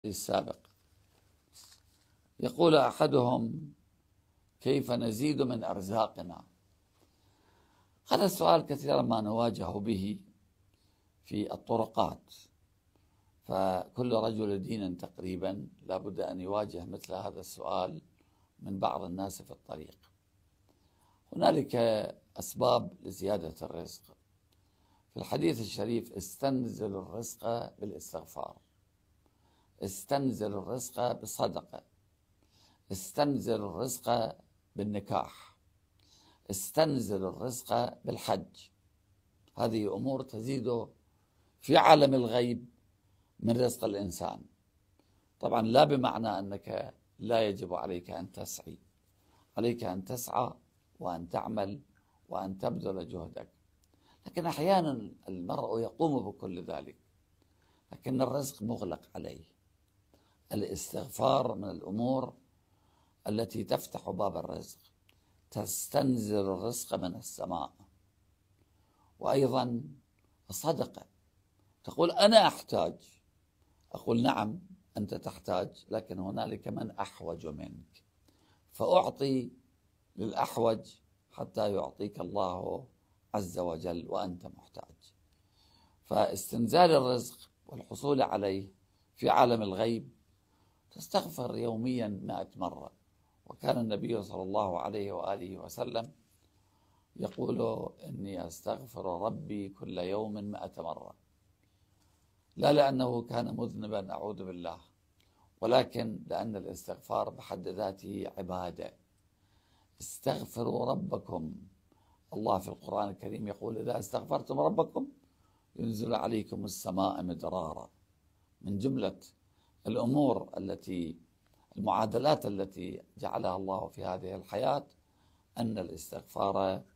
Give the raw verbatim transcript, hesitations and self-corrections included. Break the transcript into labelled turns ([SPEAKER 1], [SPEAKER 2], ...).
[SPEAKER 1] السابق. يقول أحدهم: كيف نزيد من أرزاقنا؟ هذا السؤال كثيرا ما نواجه به في الطرقات، فكل رجل دين تقريبا لابد أن يواجه مثل هذا السؤال من بعض الناس في الطريق. هنالك أسباب لزيادة الرزق. في الحديث الشريف: استنزل الرزق بالاستغفار، استنزل الرزق بالصدقة، استنزل الرزق بالنكاح، استنزل الرزق بالحج. هذه أمور تزيد في عالم الغيب من رزق الإنسان. طبعا لا بمعنى أنك لا يجب عليك أن تسعي، عليك أن تسعى وأن تعمل وأن تبذل جهدك، لكن أحيانا المرء يقوم بكل ذلك لكن الرزق مغلق عليه. الاستغفار من الأمور التي تفتح باب الرزق، تستنزل الرزق من السماء. وأيضا الصدقة، تقول أنا أحتاج، أقول نعم أنت تحتاج، لكن هنالك من أحوج منك، فأعطي للأحوج حتى يعطيك الله عز وجل وأنت محتاج. فاستنزال الرزق والحصول عليه في عالم الغيب، تستغفر يوميا مائة مرة. وكان النبي صلى الله عليه وآله وسلم يقول: إني أستغفر ربي كل يوم مائة مرة، لا لأنه كان مذنبا أعوذ بالله، ولكن لأن الاستغفار بحد ذاته عبادة. استغفروا ربكم. الله في القرآن الكريم يقول: إذا استغفرتم ربكم ينزل عليكم السماء مدرارا. من جملة الأمور التي المعادلات التي جعلها الله في هذه الحياة أن الاستغفار